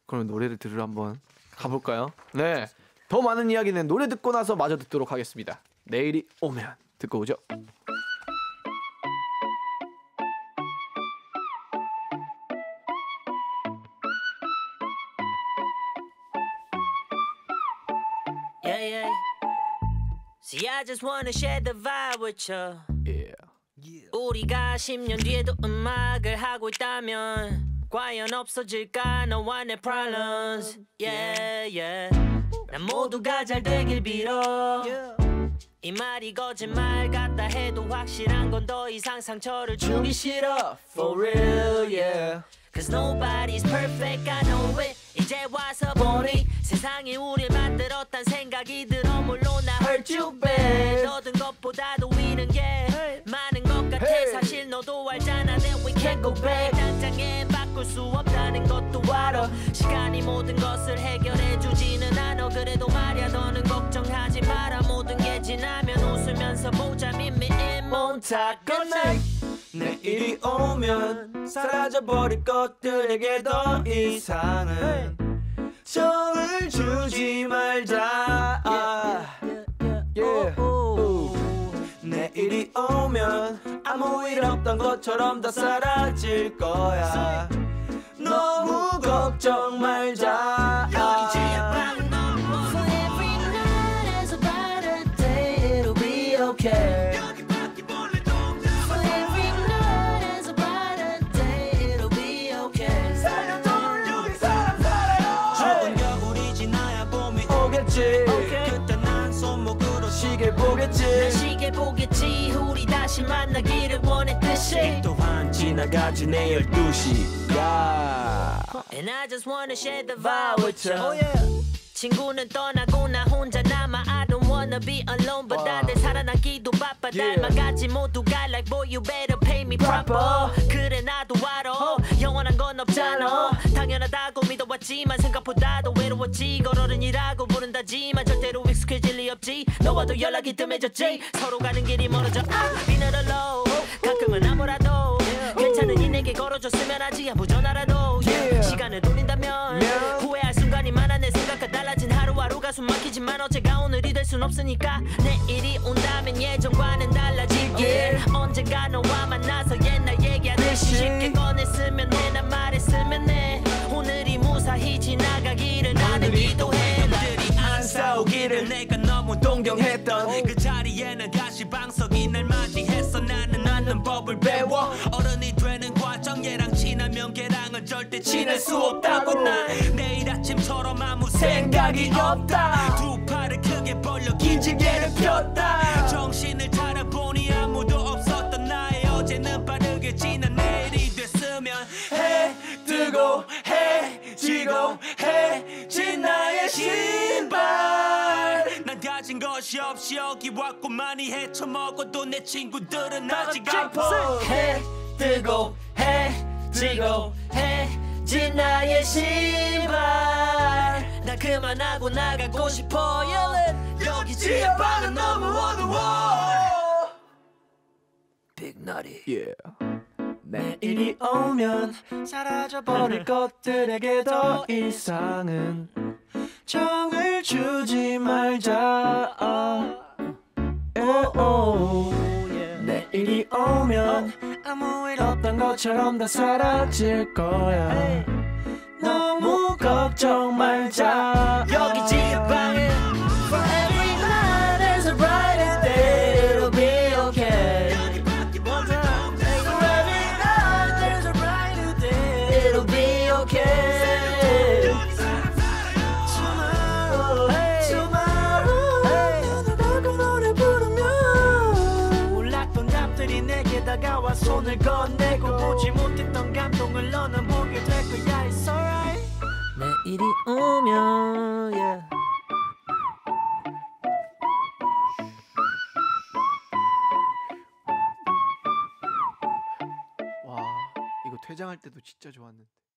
그럼 노래를 들으러 한번 가볼까요? 네, 더 많은 이야기는 노래 듣고 나서 마저 듣도록 하겠습니다. 내일이 오면 듣고 오죠. Yeah, yeah. See, I just wanna share the vibe with you. Yeah. 우리가 10년 뒤에도 음악을 하고 있다면 과연 없어질까 너와 내 problems. Yeah, yeah. 난 모두가 잘 되길 빌어. 이 말이 거짓말 같다 해도 확실한 건 더 이상 상처를 주기 싫어. For real, yeah. Cause nobody's perfect, I know it. 이제 와서 보니 세상이 우릴 만들었단 생각이 들어. 물론 나 hurt you bad. 얻은 것보다도 위는 게 많은 것 같아. 사실 너도 알잖아 that we can't go back. 당장엔 바꿀 수 없다는 것도 알아. 시간이 모든 것을 해결해 주지는 않아. 그래도 말야 너는 걱정하지 마라. 모든 게 지나면 웃으면서 보자. 밋밋한 몬타거나. 내일이 오면 사라져버릴 것들에게 더 이상은 정을 주지 말자. 내일이 오면 아무 일 없던 것처럼 다 사라질 거야. 너무 걱정 말자. For every night is a brighter day. It'll be okay. 그때 난 손목으로 시계 보겠지. 난 시계 보겠지. 우리 다시 만나기를 원했듯이. 또한 지나가지 내 12시. And I just wanna share the vibe with you. 친구는 떠나고 나 혼자 남아. I don't wanna be alone. But 다들 살아남기도 바빠. 닮아가지 모두가 like boy you better pay me proper. 그래 나도 알아 영원한 건 없잖아. 당연하다고 믿어왔지만 생각보다도 외로웠지. 이걸 어른이라고 부른다지만 절대로 익숙해질 리 없지. 너와도 연락이 뜸해졌지. 서로 가는 길이 멀어져. Be not alone. 가끔은 아무라도 괜찮으니 내게 걸어줬으면 하지. 아무 전화라도 시간을 돌린다면 후회할 순간이 많아. 내 생각과 달라진 하루하루가 숨막히지만 어제가 오늘이 될 순 없으니까. 내일이 온다면 예전과는 달라질 길. 언젠가 너와 만나서 옛날 얘기하듯이 쉽게 꺼냈으면 해. 난 말했으면 해. 오늘이 무사히 지나가기를 나는 기도해. 남들이 안 싸우기를 내가 너무 동경했던 그 자리에는 가시방석이 날 맞이했어. 나는 않는 법을 배워. 어른이 되는 과정 얘랑 친하면 걔랑은 절대 친할 수 없다고. 난 내일 아침처럼 아무 생각이 없다. 두 팔을 크게 벌려 기지개를 폈다. 정신을 차려보니 아무도 없었던 나의 어제는 빠르게 지난 내일이 됐으면 해 뜨고 해 지고 해진 나의 신발. 난 가진 것이 없이 여기 왔고 많이 헤쳐먹어도 내 친구들은 아직 아파. 해 뜨고 해 지고 해진 나의 신발. 나 그만하고 나가고 싶어. 여기 지하방은 너무 어두워. Big Nutty. Yeah. 내일이 오면 사라져버릴 것들에게 더 이상은 정을 주지 말자. 내일이 오면 아무 일 없던 것처럼 다 사라질 거야. 너무 걱정 말자. 여기 지하방은 For every night is a brighter day. It'll be okay. For every night there's a brighter day. It'll be okay. Tomorrow 눈을 감고 노래 부르면 몰랐던 답들이 내게 다가와 손을 건네고 보지 못했던 감동을 너는 보게 될 거야. It's alright. 내일이 오면 yeah. 와, 이거 퇴장할 때도 진짜 좋았는데.